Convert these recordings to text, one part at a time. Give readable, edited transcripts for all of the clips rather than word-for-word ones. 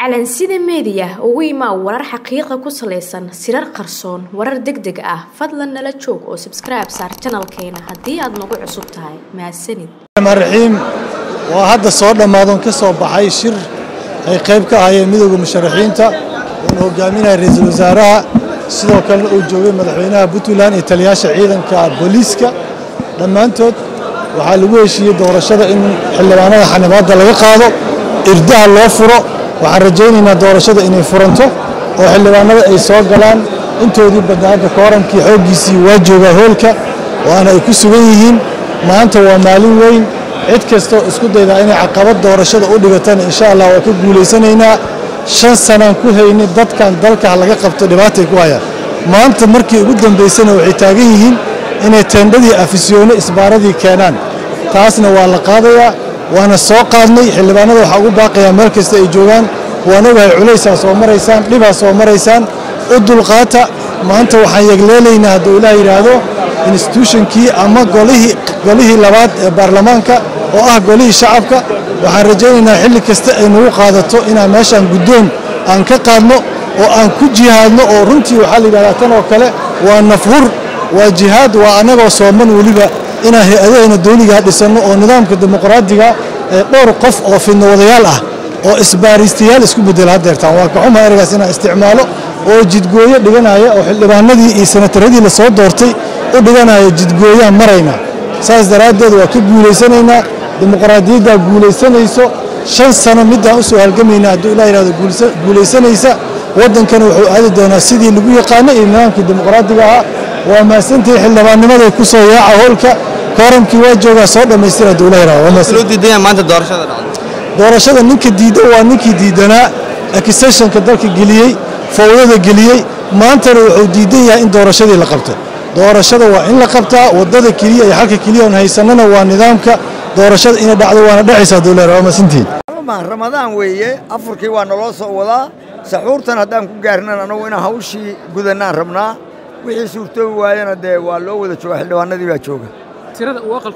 calansida media ugu imaa warar xaqiiqo ku saleysan sirar qarsoon warar degdeg ah fadlan nala joog oo subscribe saar channelkeena hadii aad nagu cusub tahay mahadsanid marxiim waa hadda soo dhamaadon ka soo baxay shir ay qayb ka ahayeen midowga musharaxiinta oo hogaaminaya ra'iisul wasaaraha sidoo kale uu joogay madaxweynaha Puntland iyo taliyaasha ciidanka booliiska dhamaantood waxaa lagu heshiiyay doorashada in xildhibaanada xanabaadda laga qaado irdaha loo furo waxaan rajaynaynaa doorashada inay furanto oo xildhibaanada ay soo galaan intoodii badnaada koorankii xoogiisii waa jooga hoolka waana ay ku sugan yihiin maanta waa maalin weyn cid kasta oo isku dayda inay caqabad doorashada u dhigataan insha Allah waa ka guuleysanaynaa 5 sano ku haynay dadkan dalka laga qabto dhibaatay ku hayaan maanta markii ugu dambeysana waxay taagan yihiin inay teendadii afisyoone isbaaradii keenaan taasna waa la qaadayaa waana soo qaadnay xildhibaanada waxa ugu baaqaya meel kasta ay joogaan waan ogahay culaysaas oo maraysaan dhibaas oo maraysaan u dulqaata maanta waxaan yagleelaynaa hadduu Ilaahay yiraahdo institutionkii ama golihii labaad ee baarlamaanka oo ah golihii shacabka waxaan rajaynaynaa xilli kasta ay nagu qaadato inaan meeshan guddoon aan ka qaadno oo aan ku jihaadno oo runtii waxa la yiraahdaa tan oo kale waa nafhur waa jihaad waa anagoo sooman waliba inaan hay'adaheena dawliga dhisano oo nidaamka dimuqraadiga ee dhowr qof oo fidnawadayaal ah oo isbaaristayaal isku bedel hadeertaan waa ka xumaa eragaas inaan isticmaalo oo jidgooyo dhiganaya oo xildhibaanadii iyo senataradii la soo doortay u dhiganaya jidgooyaha marayna saas daraadeed waa ka guuleysanaynaa dimuqraadiyadda guuleysanayso 5 sano midaan u soo halgamaynaa hadduu Ilaahay yiraahdo guuleysanaysa waddankana wuxuu aadi doonaa sidii lagu yaqaanay nidaamkii dimuqraadiga ah waa maasantii xildhibaanimada ku soo yaaca hoolka koorankii waa jooga soo dhameystira dawladda waa loo diiday maanta doorashada dhacday doorashada ninka diiday waa ninkii diidanaa accusation-ka dalka geliyay fawdada geliyay maanta wuxuu diidan yahay in doorashadii la qabto doorashada waa in la qabtaa wadada kaliya iyo halka kaliya oo haysanana waa nidaamka doorashada in dhacdo waana dhacaysa dawladda waa maasantii Ramadaan weeye afurkii waa naloo soo wadaa saxuurtan haddaan ku gaarnaan anagu in hawshii gudanaan rabnaa wixii suurtoobi waayana dee waa loo wada jooga xildhibaanadii baa jooga tirada uu aqalku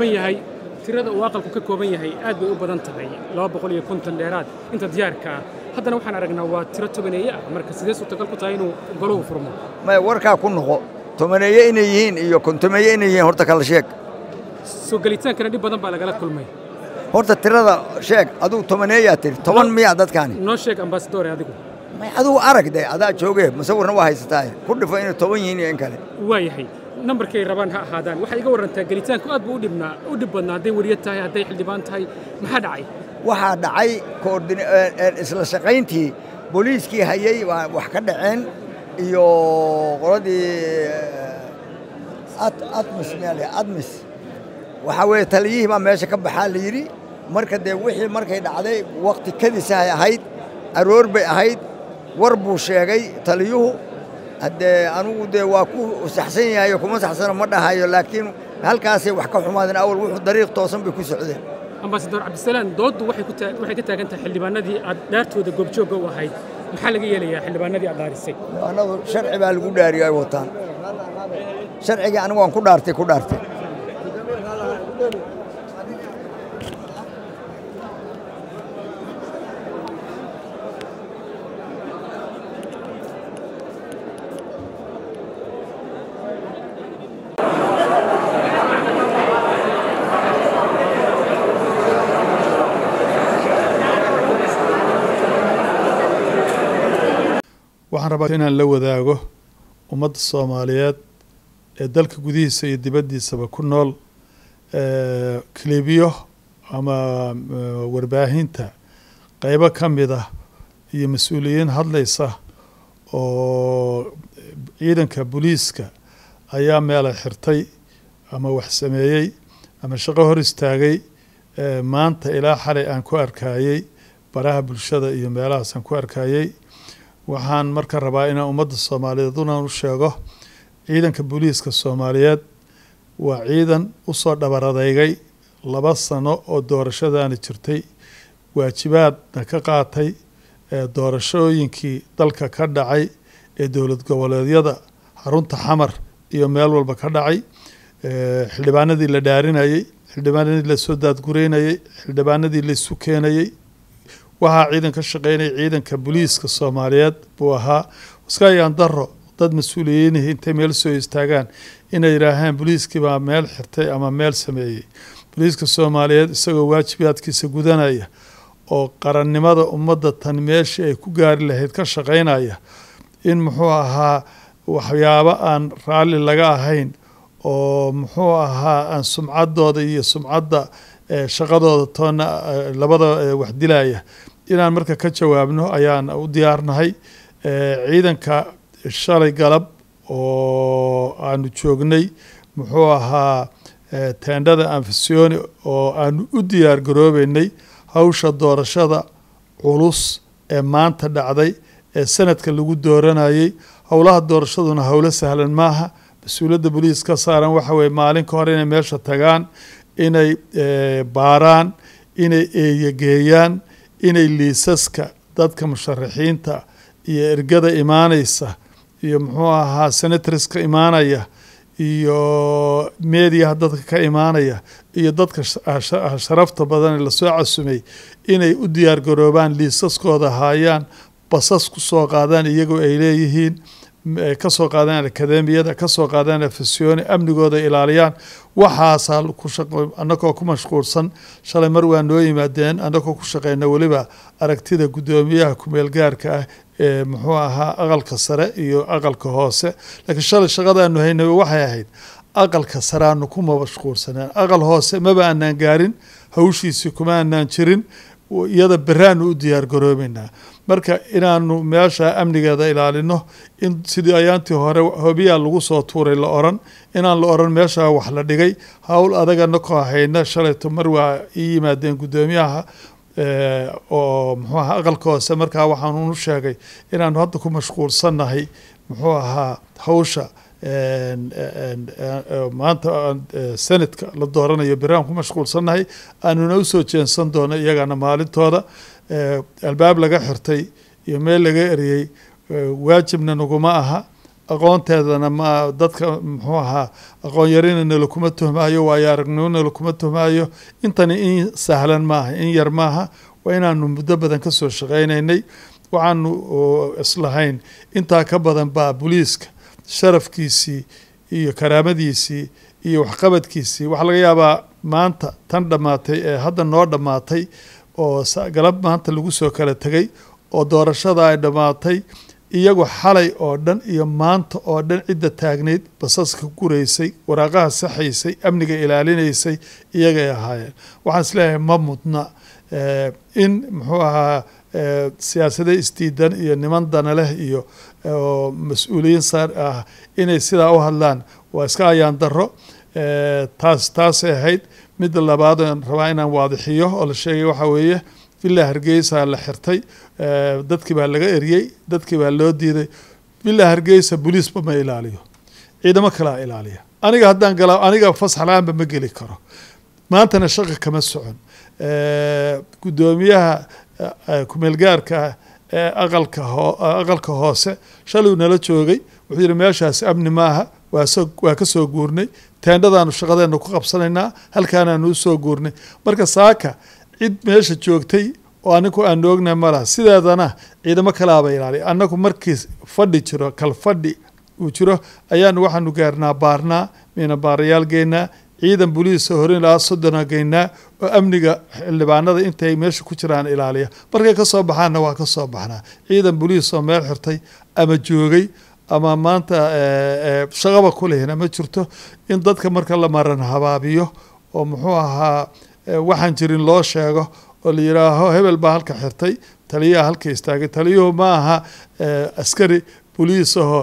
ka kooban yahay aad bay u badan tahay 250 dheeraad inta diyaarka ah haddana waxaan aragnaa waa tiro tobaneeye ah marka sidee suurtagal ku tahay inuu goluhu furmo ma warkaa ku noqo tobaneeye inay yihiin iyo kontomeeye inay yihiin horta kala sheeg soo gelitaankana dhib badan baa lagala kulmay horta tirada sheeg aduu tobaneeyaa tiri 10 miya dadkaani noo sheeg ambassador adigu ma aduu arag de adaa joogay masawirna waa haysataa ku dhifo inay 10 yihiin in kale waayahay nambarkay rabaan ha ahaadaan waxay iga warantaa gelitaanku aad buu u dhib badnaa hadday wariyad tahay hadday xildhibaan tahay maxaa dhacay waxaa dhacay isla shaqayntii booliiskii hayay wax ka dhaceen iyo qoladii admis waxaa weeye taliyihii baa meesha ka baxaa la yidhi marka dee wixii markay dhacday waqti kadisahay ahayd aroor bay ahayd war buu sheegay taliyuhu haddee anugu dee waa ku saxsan yahay kuma saxsano ma dhahayo laakiin halkaasay wax ka xumaadeen awal wuxuu dariiq toosan bay ku socdeen ambassador cabdisalaam dooddu waxay ka taagan tahay xildhibaanadii aad dhaartooda goobjooga u ahayd maxaa laga yeelayaa xildhibaanadii aad dhaarisay anadu sharci baa lagu dhaariyay ay wataan sharcigii anigu waan ku dhaartay waxaan rabaa inaan la wadaago ummadda Soomaaliyeed ee dalka gudihiisa iyo dibaddiisaba ku nool klibiyo ama warbaahinta qaybo ka mid ah iyo mas'uuliyiin hadlaysa oo ciidanka booliiska ayaa meel xirtay ama wax sameeyay ama shaqo hor istaagay maanta ilaa xalay aan ku arkayay baraha bulshada iyo meelahaas aan ku arkayay waxaan marka rabaa inaan ummadda Soomaaliyeed u sheego ciidanka booliiska Soomaaliyeed waa ciidan u soo dhabaradaygay 2 sano oo doorashadaani jirtay waajibaadna ka qaatay doorashooyinkii dalka ka dhacay ee dowlad goboleedyada xarunta xamar iyo meel walba ka dhacay xildhibaanadii la dhaarinayay xildhibaanadii la soo daadgureynayay xildhibaanadii la isu keenayay waxaa ciidan ka shaqeynaya ciidanka booliiska Soomaaliyeed buu ahaa iska ayaan daro dad mas'uuliyiin intay meel soo istaagaan inay yiraahdaan booliiskii baa meel xirtay ama meel sameeyay booliiska Soomaaliyeed isagoo waajibaadkiisa gudanaya oo qarannimada ummadda tan meeshii ay ku gaari lahayd ka shaqeynaya in muxuu ahaa waxyaabo aan raalli laga ahayn oo muxuu ahaa aan sumcaddooda iyo sumcadda shaqadooda toona labada wax dilaya inaan marka ka jawaabno ayaan u diyaarnahay ciidanka shalay galab oo aanu joognay muxuu ahaa teendhada Anfisyooni oo aanu u diyaar garoobeynay hawsha doorashada culus ee maanta dhacday ee sanadka lagu dooranayay howlaha doorashaduna howlo sahlan maaha mas'uuliyadda booliiska saaran waxa weeye maalin ka hor inay meesha tagaan inay baaraan inay eeyageeyaan inay liisaska dadka musharaxiinta iyo ergada imaanaysa iyo muxuu ahaa senatorska imaanaya iyo meediyaha dadka ka imaanaya iyo dadka sharafta badan ee lasoo casumay inay u diyaar garoobaan liisaskooda haayaan basas ku soo qaadaan iyagoo ay leeyihiin ka soo qaadaan akademiyada ka soo qaadaan Anfisyooni amnigooda ilaaliyaan waxaasa ku shaqo annagoo ku mashquulsan shalay mar waa noo yimaadeen annagoo ku shaqeyna waliba aragtida gudoomiyaha ku meel gaarka ah ee muxuu ahaa aqalka sare iyo aqalka hoose laakiin shalay shaqadaanu haynay waxay ahayd aqalka sare aanu ku mashquulsanaan aqal hoose maba aanan gaarin hawshiisii kuma aanan jirin iyada baraanu u diyaar garoobeynaa marka inaanu meesha amnigeeda ilaalino in sidii ayaantii hore hobiya lagu soo tuuray la oran inaan la oran meesha wax la dhigay hawl adagana ku hayna shalayto mar waa yimaadeen gudoomiyaha oo muxuu ahaa aqalka hoose markaa waxaan u sheegay inaanu hadda ku mashquulsanahay muxuu ahaa hawsha maanta sanadka la dooranayo biraan ku mashquulsanahay aanuna u soo jeensan doono iyagana maalintooda albaab laga xirtay iyo meel laga eriyay waajibna naguma aha aqoonteedana ma dadka muxuu ahaa aqoon yarinana lakuma tuhmaayo waayo aragnimona lakuma tuhmaayo intani in sahlan maaha in yar maaha waa inaanu muddo badan ka soo shaqeynaynay waxaanu islahayn intaa ka badan baa booliiska sharafkiisii iyo karaamadiisii iyo waxqabadkiisii waxaa laga yaabaa maanta tan dhammaatay ee hadda noo dhammaatay oo galab maanta lagu soo kala tegay oo doorashada ay dhammaatay iyagu xalay oo dhan iyo maanta oo dhan cidda taagnayd basaska guraysay waraaqaha saxaysay amniga ilaalinaysay iyagay ahaayeen waxaan isleeyahay ma mudna in muxuu ahaa siyaasada isdiidan iyo niman dana leh iyo mas-uuliyiin saar ah inay sidaa u hadlaan waa iska ayaan daro taasay ahayd midda labaad aan rabaa inaan waadixiyo oo la sheegay waxaa weeye villa Hargeysa la xirtay dadkii baa laga eriyey dadkii baa loo diiday villa Hargeysa booliisba ma ilaaliyo ciidamo kala ilaaliya aniga haddaan gala aniga fasaxlaanba ma geli karo maantana shaqo kama socon gudoomiyaha ku meel gaarka aqalka hoose shalay nala joogay wuxuu yiri meeshaas amni maaha waa ka soo guurnay teendhadaanu shaqadeena ku qabsanaynaa halkaanaanu u soo guurnay marka saaka cid meesha joogtay oo anigu aan oognahay malaha sideedana ciidamo kalaaba ilaaliya annagu markii fadhi jiro kal fadhi uu jiro ayaanu waxaanu gaarnaa baarnaa miina baarayaal geynaa ciidan booliis horin ilaa 30 geynaa oo amniga xildhibaanada intay meesha ku jiraan ilaaliya markay ka soo baxaana waa ka soo baxnaa ciidan booliis oo meel xirtay ama joogay ama maanta shaqaba ku lehna ma jirto in dadka marka la maran habaabiyo oo muxuu ahaa waxaan jirin loo sheego oo la yiraaho hebel baa halka xirtay taliyaha halka istaagay taliyuhu ma aha askari booliis oo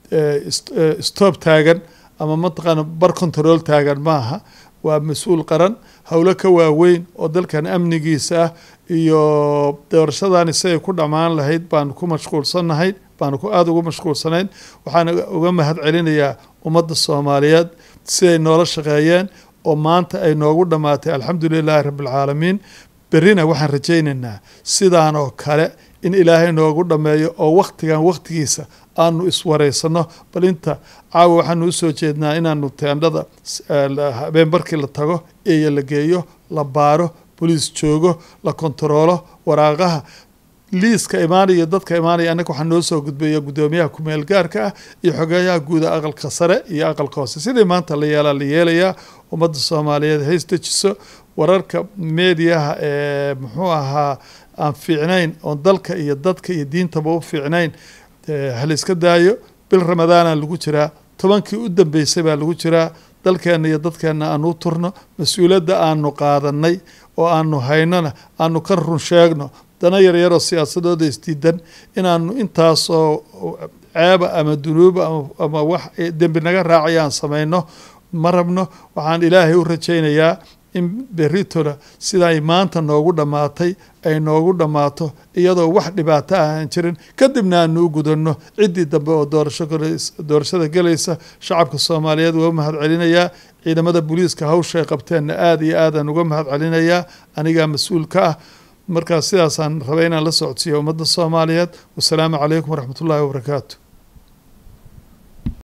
stop taagan ama mataqaan bar control taagan maaha waa mas'uul qaran hawlo ka waaweyn oo dalkan amnigiisa iyo doorashadani say ku dhamaan lahayd baan ku mashquulsanahay baan ku aad ugu mashquulsanayn waxaan uga mahad celinayaa ummadda Soomaaliyeed si ay noola shaqeeyeen oo maanta ay noogu dhamaatay alxamdulilaahi rabbil caalamiin berina waxaan rajaynaynaa sidaan oo kale in ilaahay noogu dhameeyo oo waqtigiisa aanu iswareysano bal inta caawa waxaanu u soo jeednaa inaanu teendhada habeen barkii la tago ee la geeyo la baaro boliis joogo la kontaroolo waraaqaha liiska imaanaya dadka imaanaya annaga waxaa noo soo gudbeeya guddoomiyaha ku-meel gaarka ah iyo xogeeyaha guuda aqalka sare iyo aqalka hoose sidii maanta la yeelayaa ummadda soomaaliyeed hays dejiso wararka meediyaha ee muxuu ahaa aan fiicnayn oon dalka iyo dadka iyo diintaba u fiicnayn haliska daayo bil ramadaana lagu jiraa 10kii u dambeysay baa lagu jiraa dalkeena iyo dadkeena aanu turno mas-uuliyadda aanu qaadanay oo aanu haynana aanu ka run sheegno dana yaryaroo siyaasadooda isdiidan inaanu intaasoo ceeba ama dunuuba ama wax dembi naga raacaya aan samayno ma rabno waxaan ilaahay u rajaynayaa in berritona sida ay maanta noogu dhammaatay ay noogu dhammaato iyadoo wax dhibaato ah aan jirin kadibna aanu u gudanno ciddii dambe oo doorashada gelaysa shacabka soomaaliyeed waa u mahad celinayaa ciidamada booliiska hawsha ay qabteenna aad iyo aadaan uga mahad celinayaa anigaa mas-uul ka ah markaas sidaasaan rabay inaan la socodsiiyo ummadda soomaaliyeed wasalaamu calaykum waraxmatullaahi wabarakaatu